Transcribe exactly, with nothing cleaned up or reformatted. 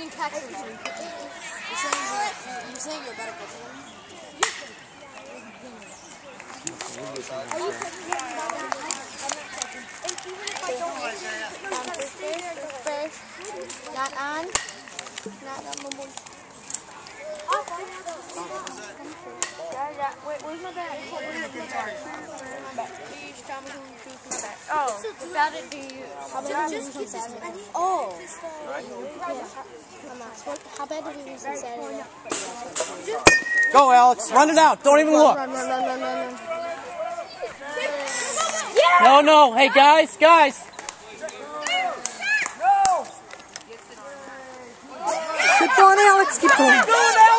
saying text him. You're saying you're, you're saying you're better coach than him? Are you taking him? And even if I don't fish, fish, not on, not on my boy. Yeah, yeah. Wait, where's my bag? Where's my bag? Please tell me who chooses my bag. Oh, without it, do you? How bad do we lose on Saturday? Oh. How bad did we lose on Saturday? Go, Alex. Run it out. Don't even look. Run, run, run, run, run, run. No, no. Hey, guys, guys. Keep going, Alex. Keep going.